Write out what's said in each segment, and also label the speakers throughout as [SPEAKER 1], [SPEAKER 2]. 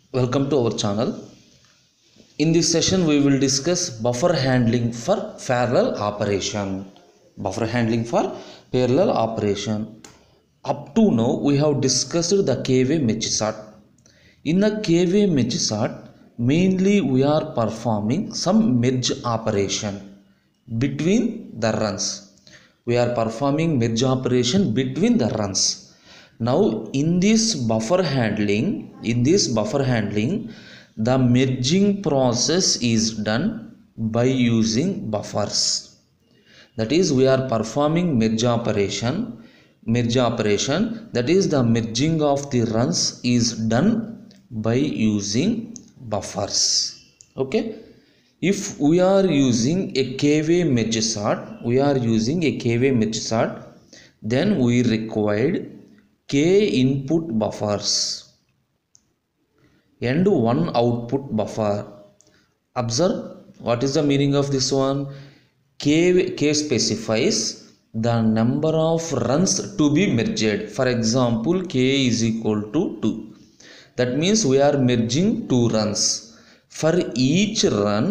[SPEAKER 1] Welcome to our channel. In this session we will discuss buffer handling for parallel operation. Buffer handling for parallel operation. Up to now we have discussed the k-way merge sort. In the k-way merge sort, mainly we are performing some merge operation between the runs. We are performing merge operation between the runs. Now in this buffer handling, the merging process is done by using buffers. That is, we are performing merge operation. That is, the merging of the runs is done by using buffers. Okay. If we are using a k-way merge sort, then we required k input buffers and one output buffer. Observe what is the meaning of this one. K specifies the number of runs to be merged. For example, k is equal to 2. That means we are merging 2 runs. For each run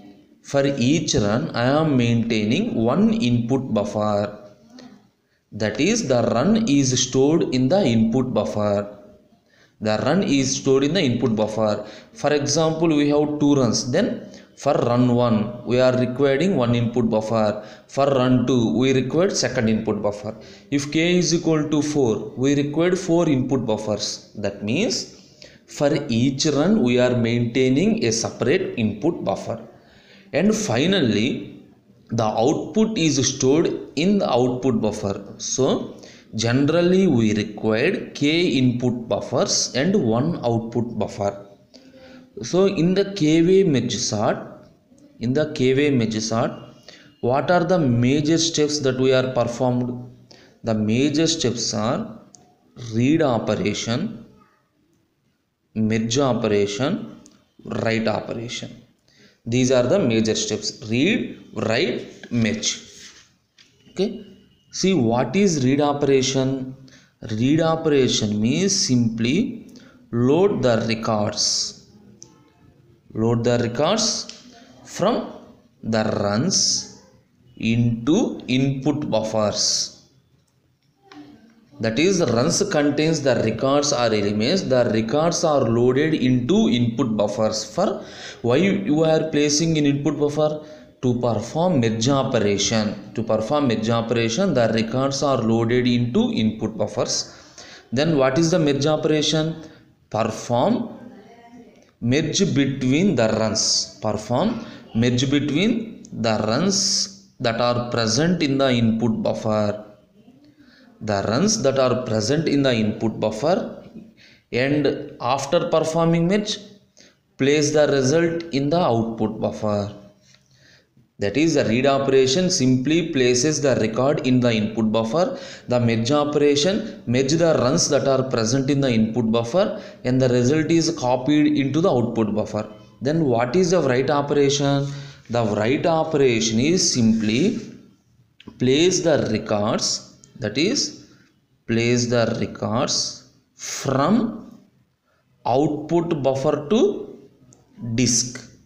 [SPEAKER 1] I am maintaining one input buffer. That is, the run is stored in the input buffer. For example, we have 2 runs. Then for run 1 we are requiring one input buffer. For run 2 we required second input buffer. If k is equal to 4, we required 4 input buffers. That means for each run we are maintaining a separate input buffer. And finally, the output is stored in the output buffer. So generally we required k input buffers and one output buffer. So in the k-way merge sort, what are the major steps that we are performed? The major steps are read operation, merge operation, write operation. These are the major steps: read, write, merge. Okay. See, what is read operation? Read operation means simply load the records from the runs into input buffers. That is, the runs contains the records or elements. The records are loaded into input buffers. For why you are placing in input buffer? To perform merge operation. The records are loaded into input buffers. Then what is the merge operation? Perform merge between the runs. That are present in the input buffer. And after performing merge, place the result in the output buffer. That is, the read operation simply places the record in the input buffer. The merge operation merge the runs that are present in the input buffer, and the result is copied into the output buffer. Then what is the write operation? The write operation is simply place the records, from output buffer to disk.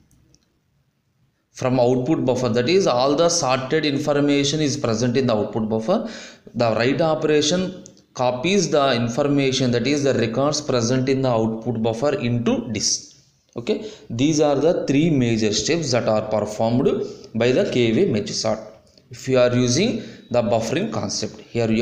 [SPEAKER 1] From output buffer, that is, all the sorted information is present in the output buffer. The write operation copies the information, that is, the records present in the output buffer, into disk. Okay, these are the 3 major steps that are performed by the k-way merge sort. If you are using the buffering concept,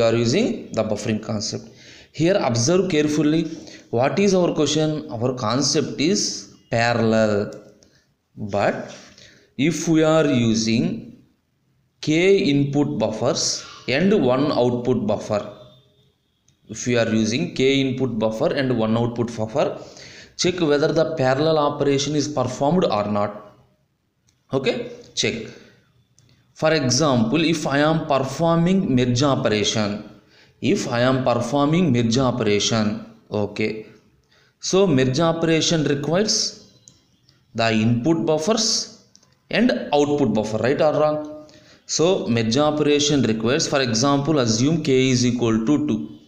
[SPEAKER 1] here observe carefully. What is our question? Our concept is parallel, but if we are using k input buffers and one output buffer, check whether the parallel operation is performed or not. Okay, check. For example, if I am performing merge operation, okay, so merge operation requires the input buffers and output buffer, right or wrong? So merge operation requires, for example, assume k is equal to 2.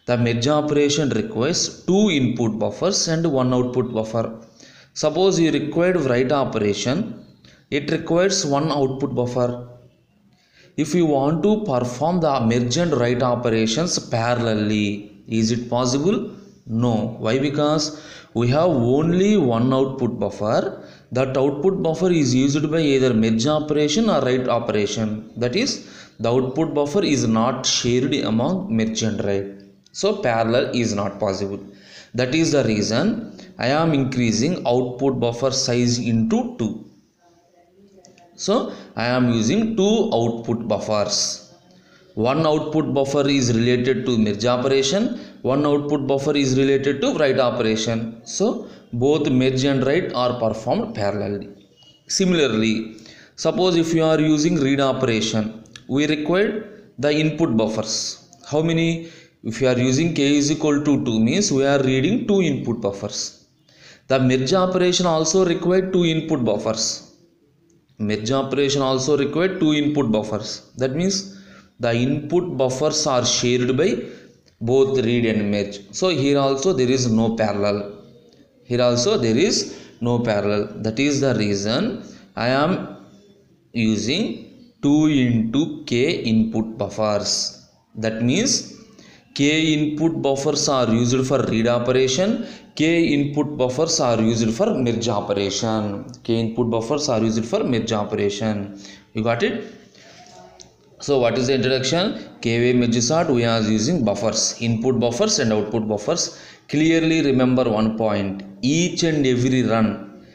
[SPEAKER 1] The merge operation requires 2 input buffers and 1 output buffer. Suppose you required write operation, it requires 1 output buffer. If you want to perform the merge and write operations parallelly, is it possible? No. Why? Because we have only 1 output buffer. That output buffer is used by either merge operation or write operation. That is, the output buffer is not shared among merge and write. So parallel is not possible. That is the reason I am increasing output buffer size into 2. So I am using 2 output buffers. One output buffer is related to merge operation, one output buffer is related to write operation. So both merge and write are performed parallelly. Similarly, suppose if you are using read operation, we require the input buffers. How many? If you are using k is equal to 2 means we are reading 2 input buffers. The merge operation also required 2 input buffers. Merge operation also required 2 input buffers. That means the input buffers are shared by both read and merge. So here also there is no parallel. Here also there is no parallel. That is the reason I am using 2 into k input buffers. That means k input buffers are used for read operation, k input buffers are used for merge operation. K input buffers are used for merge operation. You got it? So what is the introduction? K-way merge sort, we are using buffers, input buffers and output buffers. Clearly remember one point: each and every run,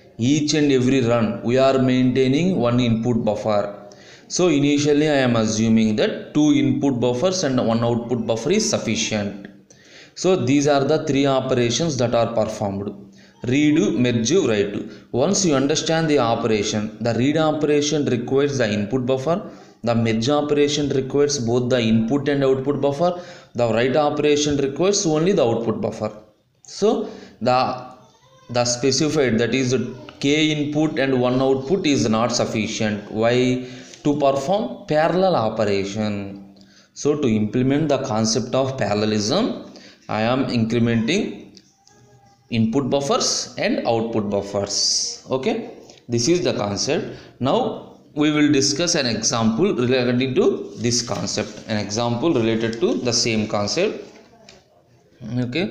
[SPEAKER 1] we are maintaining 1 input buffer. So initially I am assuming that 2 input buffers and 1 output buffer is sufficient. So these are the 3 operations that are performed: read, merge, write. Once you understand the operation, the read operation requires the input buffer, the merge operation requires both the input and output buffer, the write operation requires only the output buffer. So the specified, that is k input and 1 output, is not sufficient. Why? To perform parallel operation. So to implement the concept of parallelism, I am incrementing input buffers and output buffers. Okay, this is the concept. Now we will discuss an example related to this concept, an example related to the same concept. Okay,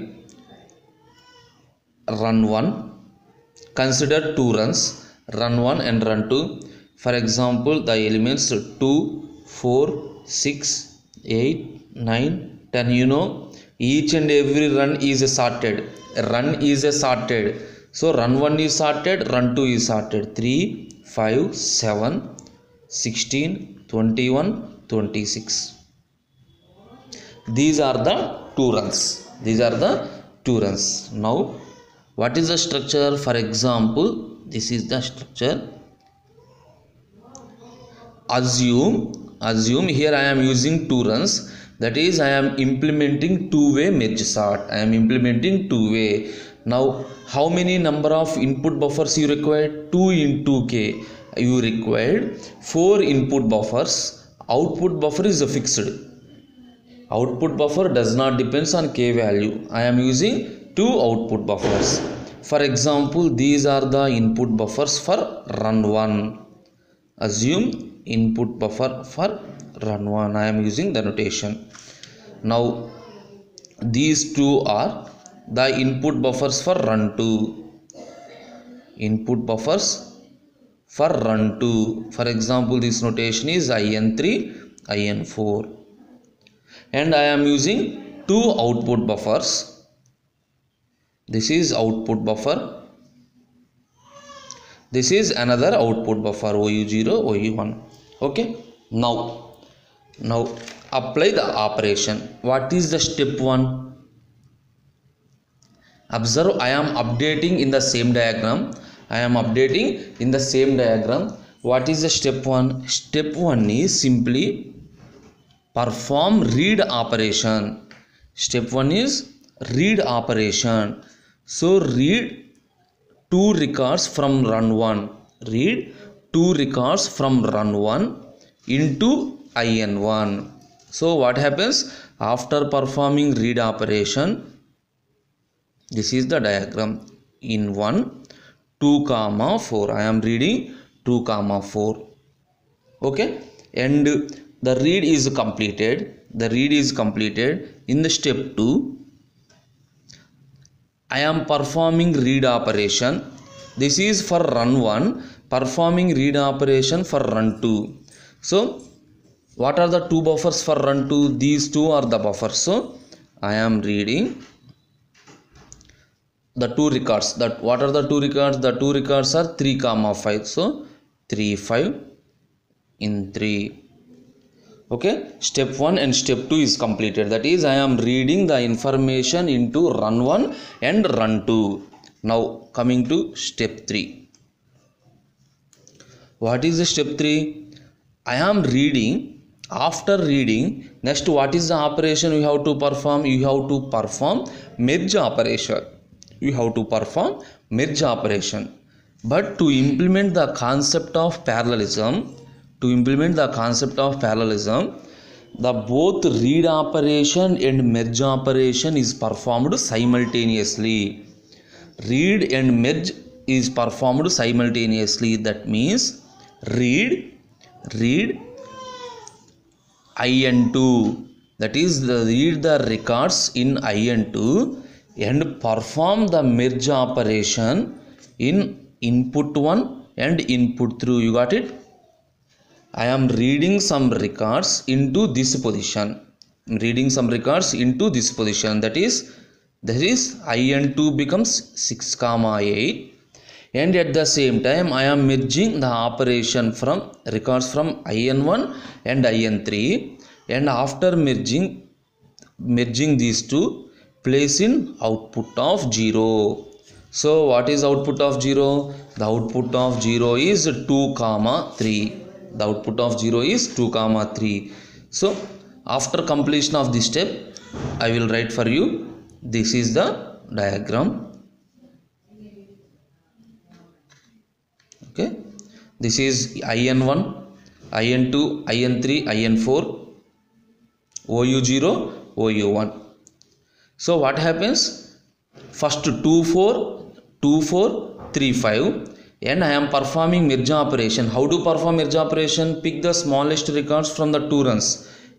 [SPEAKER 1] run 1, consider 2 runs, run 1 and run 2. For example, the elements 2, 4, 6, 8, 9, 10. You know, each and every run is sorted. Run is sorted. So run 1 is sorted, run 2 is sorted. 3, 5, 7, 16, 21, 26. These are the 2 runs. These are the 2 runs. Now, what is the structure? For example, this is the structure. Assume here I am using 2 runs. That is, I am implementing 2-way merge sort. I am implementing 2-way. Now, how many number of input buffers you require? 2 into k. You required 4 input buffers. Output buffer is fixed. Output buffer does not depends on k value. I am using 2 output buffers. For example, these are the input buffers for run 1. Assume input buffer for run 1. I am using the notation. Now these 2 are the input buffers for run 2. Input buffers for run 2. For example, this notation is IN3, IN4. And I am using 2 output buffers. This is output buffer. This is another output buffer, OU0, OU1. Okay. Now apply the operation. What is the step 1? Observe, I am updating in the same diagram. What is the step 1? Step 1 is simply perform read operation. Step 1 is read operation. So read 2 records from run 1. Read 2 records from run 1 into IN1. So what happens after performing read operation? This is the diagram. In 1 2 comma 4 I am reading 2 comma 4. Okay, and the read is completed. In the step 2 I am performing read operation. This is for run 1, performing read operation for run 2. So what are the two buffers for run 2? These two are the buffers. So I am reading the two records. That what are the two records? The two records are 3 comma 5. So 3 5 in 3. Okay, step 1 and step 2 is completed. That is, I am reading the information into run 1 and run 2. Now coming to step 3. What is the step 3? I am reading. After reading, next what is the operation you have to perform? You have to perform merge operation. But to implement the concept of parallelism, the both read operation and merge operation is performed simultaneously. Read and merge is performed simultaneously. That means read IN2, that is read the records in IN2 and perform the merge operation in input 1 and input 3. You got it? I am reading some records into this position. That is IN2 becomes 6 comma 8, and at the same time I am merging the operation from records from IN1 and IN3, and after merging these two, place in output of 0. So what is output of 0? The output of 0 is 2 comma 3. So after completion of this step, I will write for you. This is the diagram. Okay, this is IN1, IN2, IN3, IN4, OU0, OU1. So what happens? First 2 4 3 5, and I am performing merge operation. How to perform merge operation? Pick the smallest records from the two runs.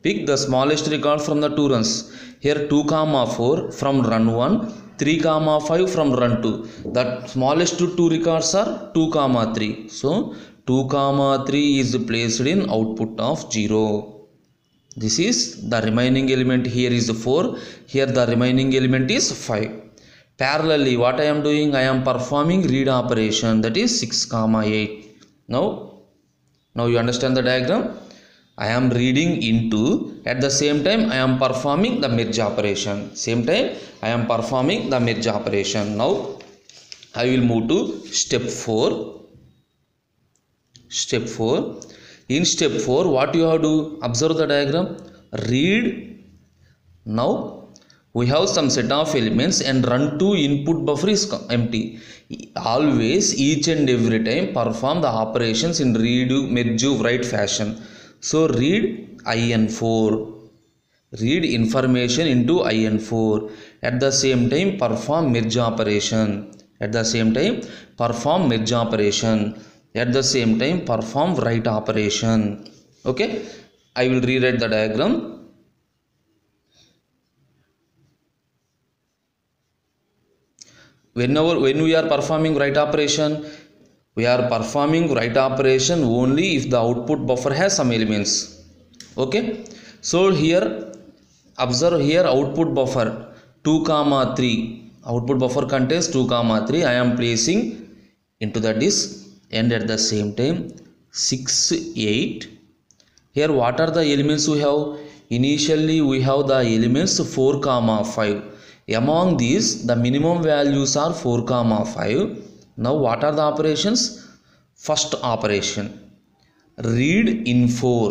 [SPEAKER 1] Here 2 comma 4 from run 1, 3 comma 5 from run 2. The smallest two records are 2 comma 3. So 2 comma 3 is placed in output of 0. This is the remaining element. Here is 4. Here the remaining element is 5. Parallelly, what I am doing? I am performing read operation. That is 6 comma 8. Now you understand the diagram. I am reading into, at the same time I am performing the merge operation. Now I will move to step 4. In step 4, what you have to observe the diagram? Read. Now we have some set of elements and run 2 input buffer is empty. Always, each and every time perform the operations in read, merge, write fashion. So read IN4, read information into IN4. At the same time perform merge operation. At the same time perform write operation. Okay, I will rewrite the diagram. When we are performing write operation, we are performing write operation only if the output buffer has some elements. Okay, so here observe, here output buffer 2 comma 3. Output buffer contains 2 comma 3. I am placing into the disk, and at the same time 6 8. Here what are the elements we have? Initially we have the elements 4 comma 5. Among these, the minimum values are 4 comma 5. Now what are the operations? First operation, read in 4.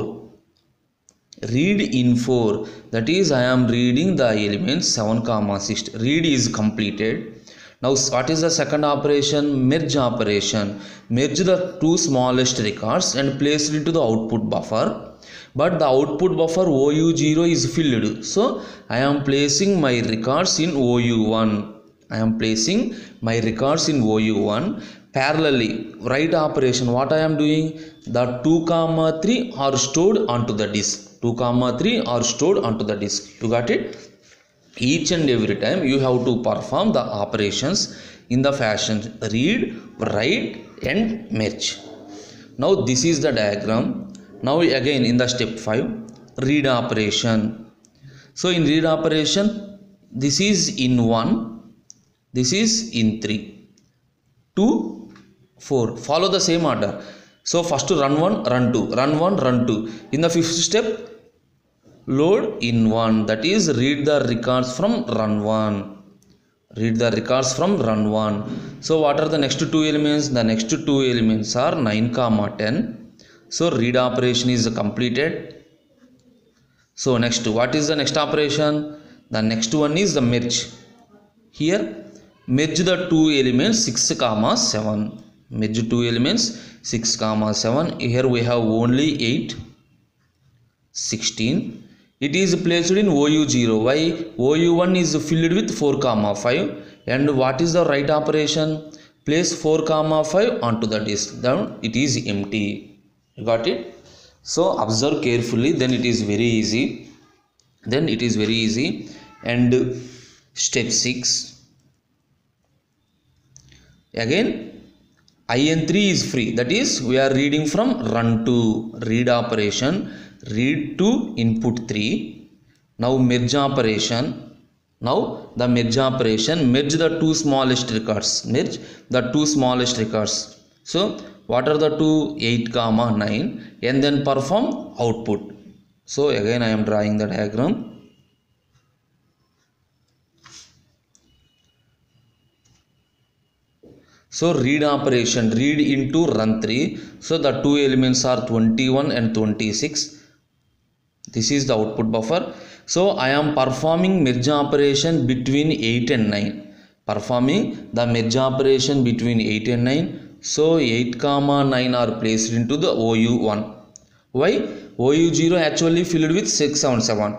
[SPEAKER 1] That is, I am reading the elements 7 comma 6. Read is completed. Now what is the second operation? Merge operation. Merge the two smallest records and place it into the output buffer. but the output buffer OU0 is filled, so I am placing my records in OU1. I am placing my records in OU1. Parallelly, write operation, what I am doing, the 2, 3 are stored onto the disk. 2, 3 are stored onto the disk. You got it? Each and every time you have to perform the operations in the fashion read, write and merge. Now this is the diagram. Now again in the step 5, read operation. So in read operation, this is in 1, this is in 3, 2, 4. Follow the same order. So first run 1, run 2, run 1, run 2. In the fifth step, load in 1, that is read the records from run 1. Read the records from run 1. So what are the next 2 elements? The next 2 elements are 9, 10. So read operation is completed. So next, what is the next operation? The next one is the merge. Here merge the 2 elements 6, 7. Merge 2 elements 6, 7. Here we have only 8, 16. It is placed in OU0. Why? OU1 is filled with 4, 5. And what is the write operation? Place 4, 5 onto the disk. Then it is empty. You got it? So observe carefully. Then it is very easy. And step 6. Again, IN3 is free. That is, we are reading from run 2. Read operation. Read to input 3. Now merge operation. Now the merge operation, merge the 2 smallest records. Merge the 2 smallest records. So what are the 2? 8, 9. And then perform output. So again I am drawing the diagram. So read operation, read into run 3. So the 2 elements are 21 and 26. This is the output buffer. So I am performing merge operation between 8 and 9. Performing the merge operation between 8 and 9. So 8, 9 are placed into the OU1. Why? OU0 actually filled with 6, 7, 7.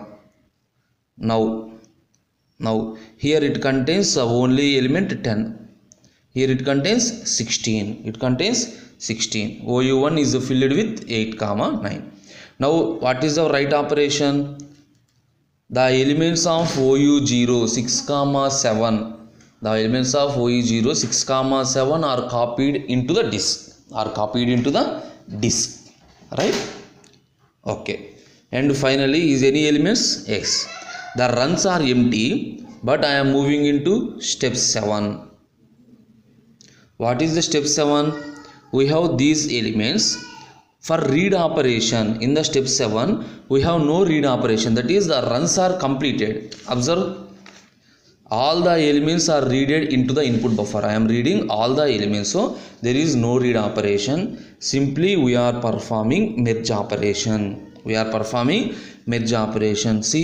[SPEAKER 1] Now here it contains only element 10. Here it contains 16. It contains 16. OU1 is filled with 8, 9. Now what is the write operation? The elements of OU0 6, 7. The elements of OU0 6, 7 are copied into the disk. Right? Okay. And finally, is any elements? Yes. The runs are empty, but I am moving into step 7. What is the step 7? We have these elements. For read operation, in the step 7, we have no read operation. That is, the runs are completed. Observe, all the elements are readed into the input buffer. I am reading all the elements. So there is no read operation. Simply we are performing merge operation. See,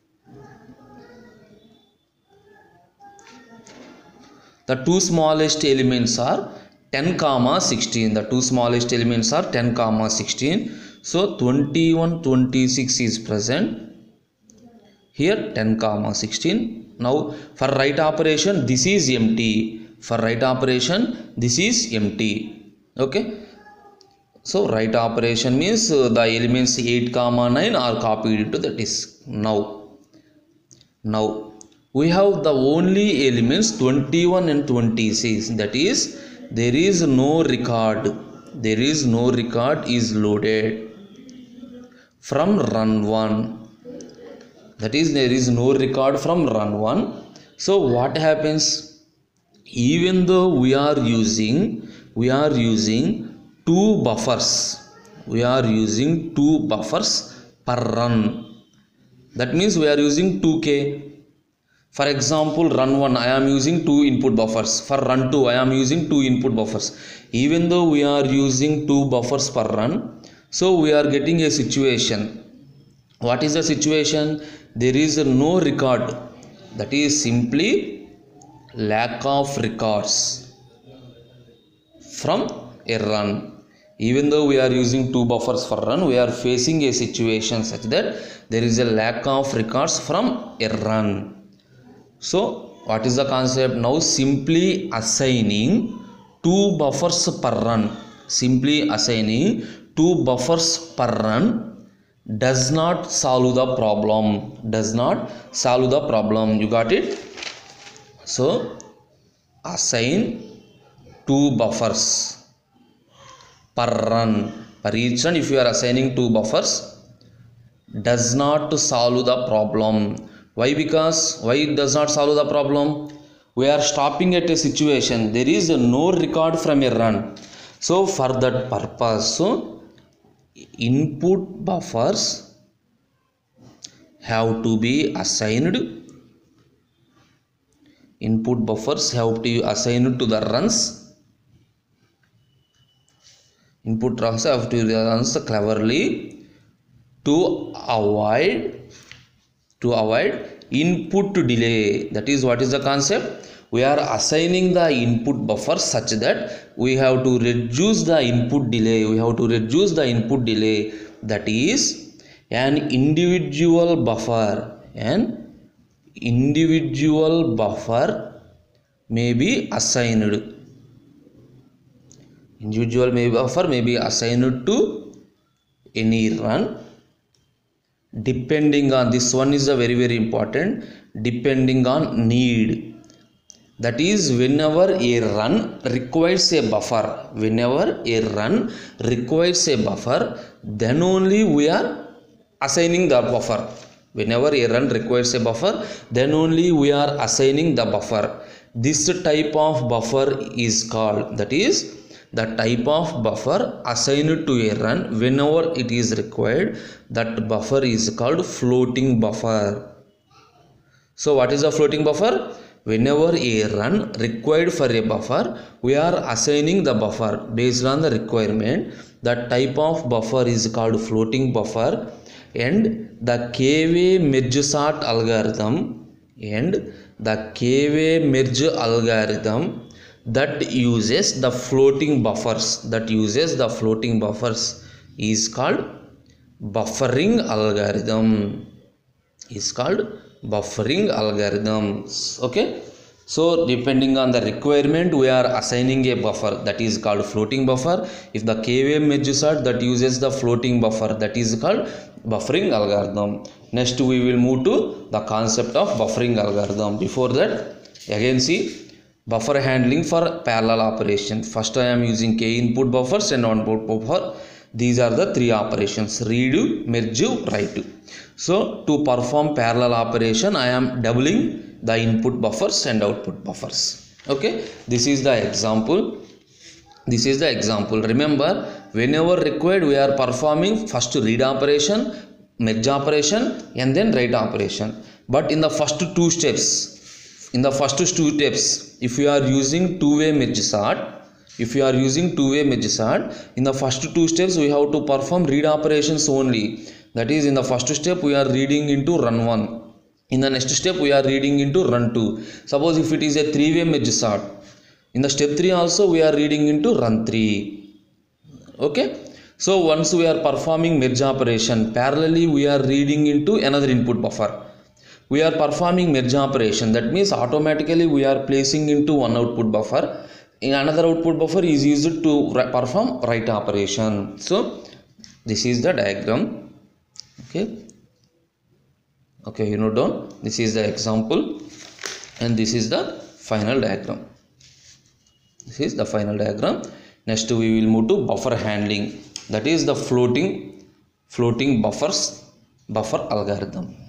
[SPEAKER 1] the 2 smallest elements are 10, 16. The 2 smallest elements are 10, 16. So 21, 26 is present. Here 10, 16. Now for write operation, this is empty. Okay. So write operation means the elements 8, 9 are copied into the disk. Now we have the only elements 21 and 26. That is, there is no record is loaded from run 1. That is, there is no record from run 1. So what happens? Even though we are using 2 buffers, per run. That means we are using 2k. For example, run 1 I am using 2 input buffers. For run 2 I am using 2 input buffers. Even though we are using 2 buffers per run, so we are getting a situation. What is the situation? There is no record. That is simply lack of records from a run. Even though we are using 2 buffers for run, we are facing a situation such that there is a lack of records from a run. So what is the concept? Now simply assigning 2 buffers per run, simply assigning 2 buffers per run does not solve the problem, does not solve the problem. You got it? So assign 2 buffers per run, per each run. If you are assigning 2 buffers, does not solve the problem. Why? Because why it does not solve the problem? We are stopping at a situation, there is no record from a run. So for that purpose, so input buffers have to be assigned. Input buffers have to be assigned to the runs. Input buffers have to be runs cleverly to avoid input delay. That is what is the concept. We are assigning the input buffer such that we have to reduce the input delay. We have to reduce the input delay. That is an individual buffer. An individual buffer may be assigned. Individual buffer may be assigned to any run, depending on, this one is a very important, depending on need. That is, whenever a run requires a buffer, whenever a run requires a buffer, then only we are assigning the buffer. Whenever a run requires a buffer, then only we are assigning the buffer. This type of buffer is called, that is the type of buffer assigned to a run whenever it is required, that buffer is called floating buffer. So what is a floating buffer? Whenever a run required for a buffer, we are assigning the buffer based on the requirement. That type of buffer is called floating buffer, and the K-way merge sort algorithm, that uses the floating buffers, is called buffering algorithm. Okay, so depending on the requirement, we are assigning a buffer, that is called floating buffer. If the K-way merge sort that uses the floating buffer, that is called buffering algorithm. Next we will move to the concept of buffering algorithm. Before that, again see buffer handling for parallel operation. First I am using K input buffers and output buffer. These are the 3 operations: redo, merge, write. So to perform parallel operation, I am doubling the input buffers and output buffers. Okay, this is the example. Remember, whenever required, we are performing first read operation, merge operation, and then write operation. But in the first two steps, if you are using two-way merge sort, in the first 2 steps we have to perform read operations only. That is, in the first step we are reading into run 1. In the next step we are reading into run 2. Suppose if it is a 3-way merge sort, in the step 3 also we are reading into run 3. Okay, so once we are performing merge operation, parallelly we are reading into another input buffer. We are performing merge operation, that means automatically we are placing into one output buffer. In another output buffer is used to perform write operation. So this is the diagram. Okay, you know down. This is the example, and this is the final diagram. Next we will move to buffer handling, that is the floating buffer algorithm.